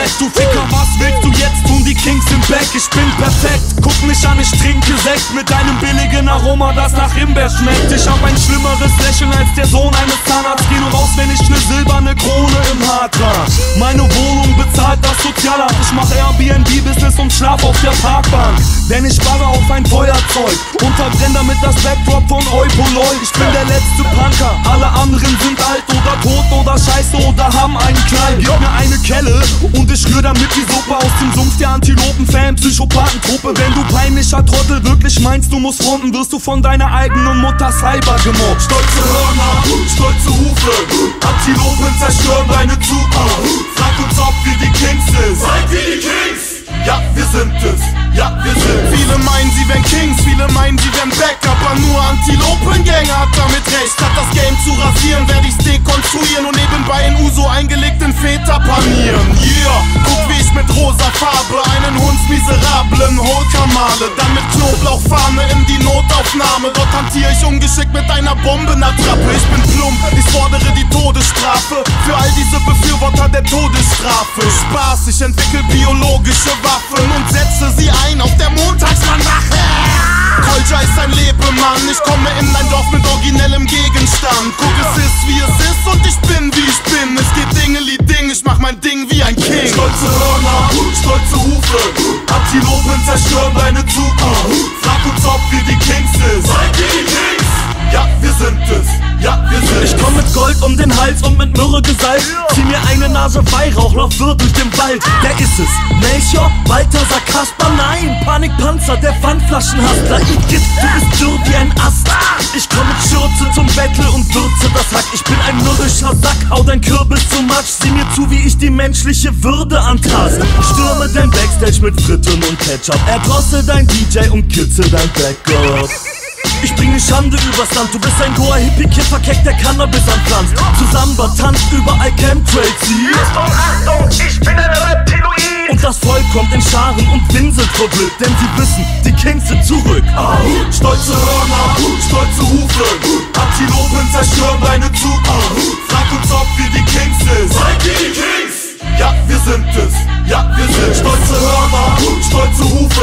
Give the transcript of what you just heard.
Respekt. Du Ficker, was willst du jetzt tun? Die Kings sind back, ich bin perfekt. Guck mich an, ich trinke Sekt mit einem billigen Aroma, das nach Himbeer schmeckt. Ich hab ein schlimmeres Lächeln als der Sohn eines Zahnarztes. Geh nur raus, wenn ich ne silberne Krone im Haar trag. Meine Wohnung bezahlt das Sozialamt. Ich mach Airbnb-Business und schlaf auf der Parkbank. Denn ich spare auf ein Feuerzeug und verbrenn damit das Backdrop von Eupolol. Ich bin der letzte Punker, alle anderen sind alt oder tot oder scheiße oder haben einen Knall. Gib mir eine Kelle und ich rühr damit die Suppe aus dem Sumpf der Antilopen-Fan, Psychopathentruppe. Wenn du peinlicher Trottel wirklich meinst, du musst fronten, wirst du von deiner eigenen Mutter Cyber gemobbt. Stolze Hörner, stolze Hufe, Antilopen zerstören deine Zukunft. Frag uns, ob wir die Kings sind. Seid ihr die Kings? Ja, wir sind es. Ja, wir sind. Viele meinen, sie wären Kings, viele meinen, sie wären back. Aber nur Antilopengänger hat damit recht. Statt das Game zu rasieren, werde ich's dekonstruieren und nebenbei in Uso eingelegten Feta panieren. Yeah, guck wie ich mit rosa Farbe einen hundsmiserablen Holker male. Dann mit Knoblauchfahne in die Notaufnahme. Dort hantiere ich ungeschickt mit einer Bombenattrappe. Ich bin plump, ich fordere die Todesstrafe für all diese Befürworter der Todesstrafe. Spaß, ich entwickel biologische Waffen und setze sie ein auf der Montagsmannwache. Kolja ist ein Lebemann, ich komme in dein Dorf mit originellem Gegenstand. Guck, es ist wie es ist und ich bin wie ich bin. Es geht Dingeli-Ding, ich mach mein Ding wie ein King. Stolze Hörner, stolze Hufe, Antilopen zerstören deine Zukunft. Frag uns, ob wir die Kings sind. Seid ihr die Kings? Ja, wir sind es. Ja, wir sind. Ich komm mit Gold um den Hals und mit Myrrhe gesalbt. Zieh mir eine Nase Weihrauch, lauf wirr durch den Wald. Der ist es. Melchior, Balthasar, Kasper, nein. Panikpanzer, der Pfandflaschenhastler. Igitt, du bist dürr wie ein Ast. Ich komm mit Schürze zum Battle und würze das Hack. Ich bin ein mürrischer Sack, hau dein Kürbis zu Matsch. Sieh mir zu, wie ich die menschliche Würde antast. Stürme dein Backstage mit Fritten und Ketchup. Erdrossel dein DJ und kitzel dein Backup. Ich bringe Schande übers Land, du bist ein Goa-Hippie-Kiffer-Keck, der Cannabis anpflanzt. Zusammen tanzt überall Chemtrails, Achtung, ich bin ein Reptiloid. und das Volk kommt in Scharen und winselt vor Glück, denn sie wissen, die Kings sind zurück. Stolze Hörner, stolze Hufe, Antilopen zerstören deine Zukunft. Frag uns, ob wir die Kings sind. Seid ihr die Kings? Ja, wir sind es. Ja, wir sind. Stolze Hörner, stolze Hufe,